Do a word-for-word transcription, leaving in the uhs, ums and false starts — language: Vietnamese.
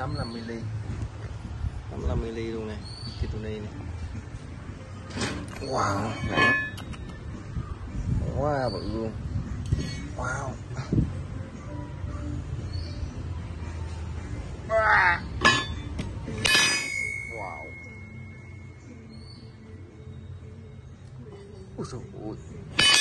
tám mươi lăm mi-li-mét. tám mươi lăm mi-li-mét luôn nè, Kitoni này. Wow, nặng quá bự luôn. Wow. Wow. Ui trời ơi.